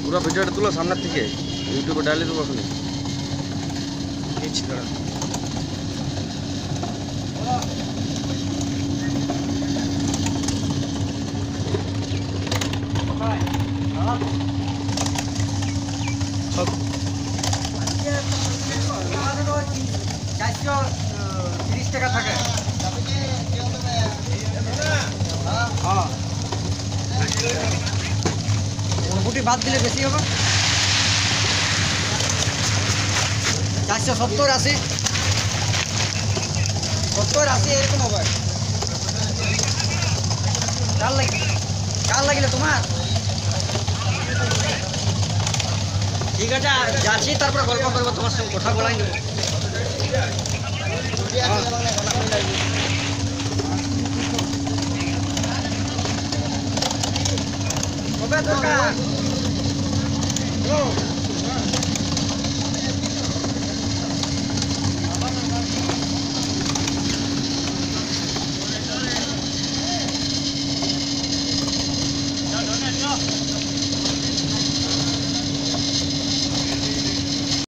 পুরো ভিডিওটা তুলো সামনের থেকে, ইউটিউবে ডালে দেবো ওখানে। টাকা থাকে গুটি বাদ দিলে বেশি হবে 470 80 70 80 এরকম হবে। কার লাগিলে তোমার ঠিক আছে যাচ্ছি, তারপরে গল্প করবো তোমার সঙ্গে, কথা বলাই নেবো। কবে দরকার